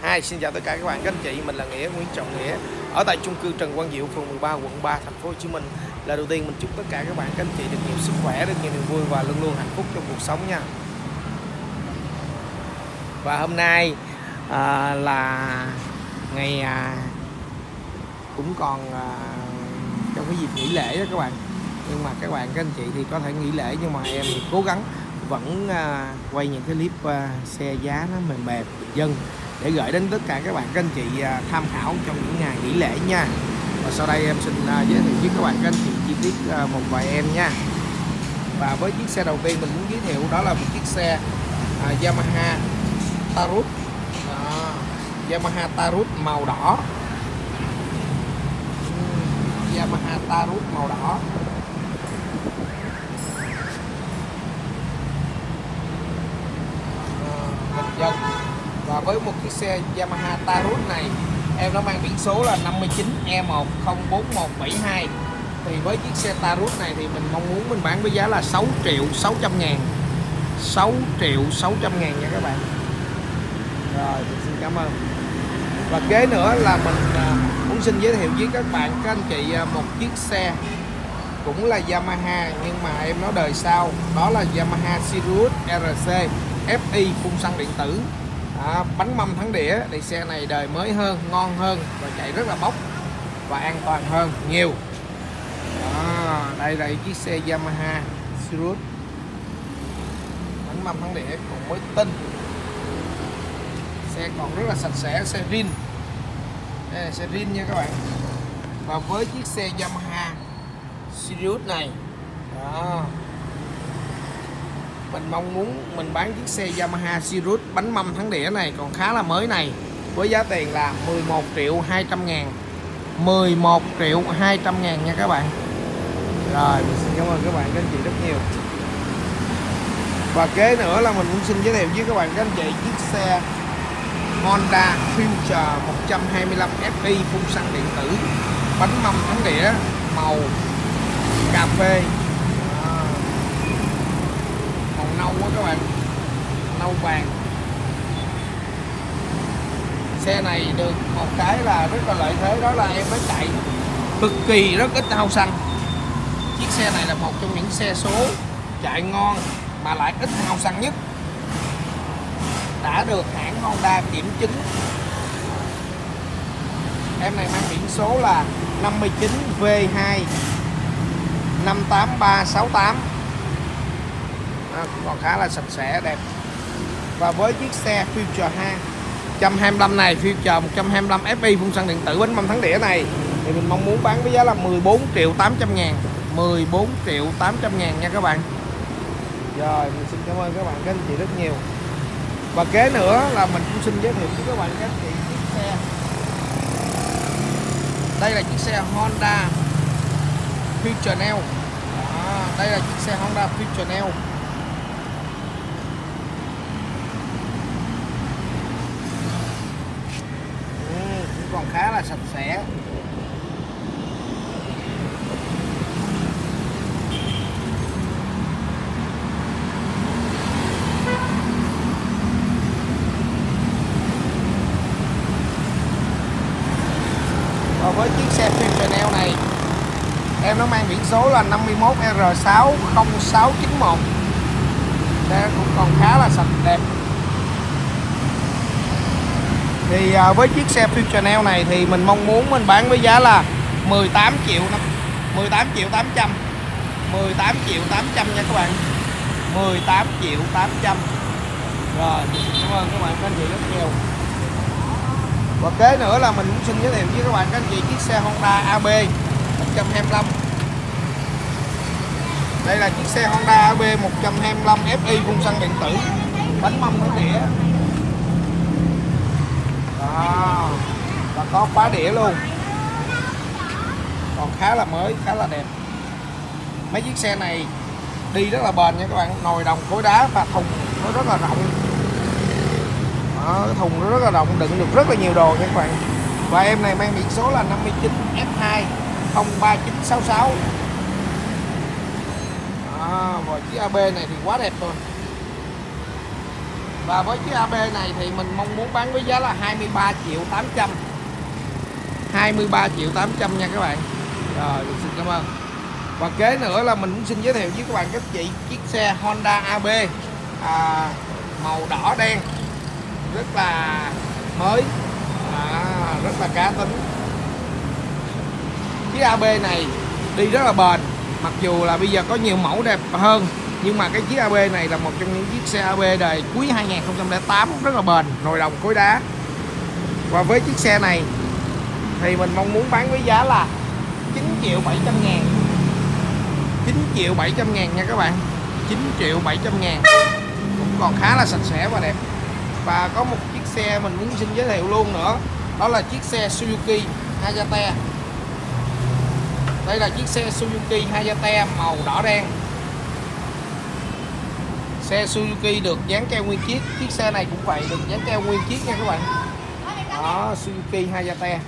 Xin chào tất cả các bạn, các anh chị, mình là Nghĩa, Nguyễn Trọng Nghĩa ở tại chung cư Trần Quang Diệu, phường 13, quận 3, thành phố Hồ Chí Minh. Là đầu tiên mình chúc tất cả các bạn, các anh chị được nhiều sức khỏe, được nhiều niềm vui và luôn luôn hạnh phúc trong cuộc sống nha. Và hôm nay là ngày cũng còn trong cái dịp nghỉ lễ đó các bạn. Nhưng mà các bạn, các anh chị thì có thể nghỉ lễ, nhưng mà em thì cố gắng vẫn quay những cái clip xe giá nó mềm mềm dân để gửi đến tất cả các bạn, các anh chị tham khảo trong những ngày nghỉ lễ nha. Và sau đây em xin giới thiệu với các bạn, các anh chị chi tiết một vài em nha. Và với chiếc xe đầu tiên mình muốn giới thiệu đó là một chiếc xe Yamaha Tarut, Yamaha Tarut màu đỏ. Yamaha Tarut màu đỏ. Dân. Và với một chiếc xe Yamaha Tarut này, em nó mang biển số là 59E1041172. Thì với chiếc xe Tarut này thì mình mong muốn mình bán với giá là 6.600.000. 6.600.000 nha các bạn. Rồi, mình xin cảm ơn. Và kế nữa là mình muốn xin giới thiệu với các bạn, các anh chị một chiếc xe cũng là Yamaha, nhưng mà em nó đời sau, đó là Yamaha Sirius RC FI phun xăng điện tử, bánh mâm thắng đĩa. Thì xe này đời mới hơn, ngon hơn và chạy rất là bốc và an toàn hơn nhiều. Đây là chiếc xe Yamaha Sirius, bánh mâm thắng đĩa còn mới tinh, xe còn rất là sạch sẽ, xe zin. Đây là xe zin nha các bạn. Và với chiếc xe Yamaha Sirius này mình mong muốn mình bán chiếc xe Yamaha Sirius bánh mâm thắng đĩa này còn khá là mới này với giá tiền là 11.200.000. 11.200.000 nha các bạn. Rồi, mình xin cảm ơn các bạn, các anh chị rất nhiều. Và kế nữa là mình cũng xin giới thiệu với các bạn, các anh chị chiếc xe Honda Future 125 FI phun xăng điện tử, bánh mâm thắng đĩa màu cà phê, màu nâu quá các bạn, nâu vàng. Xe này được một cái là rất là lợi thế, đó là em mới chạy cực kỳ rất ít hao xăng. Chiếc xe này là một trong những xe số chạy ngon mà lại ít hao xăng nhất, đã được hãng Honda kiểm chứng. Em này mang biển số là 59V2 58368, còn khá là sạch sẽ đẹp. Và với chiếc xe Future 125 này, Future 125 FI phun xăng điện tử bánh mâm thắng đĩa này thì mình mong muốn bán với giá là 14.800.000. 14.800.000 nha các bạn. Rồi, mình xin cảm ơn các bạn, các anh chị rất nhiều. Và kế nữa là mình cũng xin giới thiệu với các bạn, các anh chị chiếc xe. Đây là chiếc xe Honda Future Neo. Đây là chiếc xe Honda Future Neo. Cũng còn khá là sạch sẽ. Và với chiếc xe Future Neo này, em nó mang biển số là 51R60691. Đây cũng còn khá là sạch đẹp. Thì với chiếc xe Future Neo này thì mình mong muốn mình bán với giá là 18.800.000 nha các bạn. 18.800.000. Rồi, cảm ơn các bạn, các anh chị rất nhiều. Và kế nữa là mình cũng xin giới thiệu với các bạn, các anh chị chiếc xe Honda AB 125. Đây là chiếc xe Honda AB 125 FI phun xăng điện tử, bánh mâm thắng đĩa. Và có khóa đĩa luôn, còn khá là mới, khá là đẹp. Mấy chiếc xe này đi rất là bền nha các bạn. Nồi đồng khối đá và thùng nó rất là rộng. Thùng nó rất là rộng, đựng được rất là nhiều đồ nha các bạn. Và em này mang biển số là 59F2 03966. Và chiếc AB này thì quá đẹp rồi. Và với chiếc AB này thì mình mong muốn bán với giá là 23 triệu 800. 23 triệu 800 nha các bạn. Rồi mình xin cảm ơn. Và kế nữa là mình cũng xin giới thiệu với các bạn các chị chiếc xe Honda AB màu đỏ đen, rất là mới, rất là cá tính. Chiếc AB này đi rất là bền, mặc dù là bây giờ có nhiều mẫu đẹp hơn, nhưng mà cái chiếc AB này là một trong những chiếc xe AB đời cuối 2008 rất là bền, nồi đồng khối đá. Và với chiếc xe này thì mình mong muốn bán với giá là 9 triệu 700 ngàn. 9 triệu 700 ngàn nha các bạn. 9 triệu 700 ngàn, cũng còn khá là sạch sẽ và đẹp. Và có một chiếc xe mình muốn xin giới thiệu luôn nữa, đó là chiếc xe Suzuki Hayate. Đây là chiếc xe Suzuki Hayate màu đỏ đen. Xe Suzuki được dán keo nguyên chiếc. Chiếc xe này cũng vậy, được dán keo nguyên chiếc nha các bạn. Đó, Suzuki Hayate.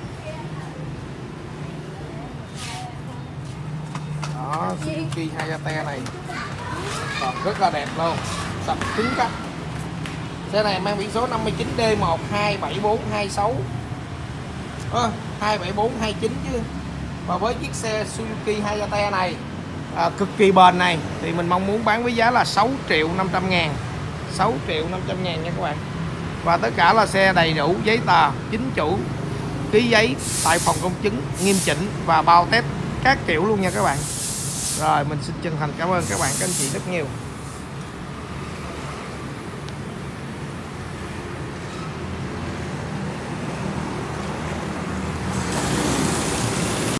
Đó, Suzuki Hayate này còn rất là đẹp luôn, sạch cứng cáp. Xe này mang biển số 59D127426 27429 chứ. Và với chiếc xe Suzuki Hayate này cực kỳ bền này thì mình mong muốn bán với giá là 6 triệu 500 ngàn. 6 triệu 500 ngàn nha các bạn. Và tất cả là xe đầy đủ giấy tờ chính chủ, ký giấy tại phòng công chứng nghiêm chỉnh và bao test các kiểu luôn nha các bạn. Rồi mình xin chân thành cảm ơn các bạn, các anh chị rất nhiều.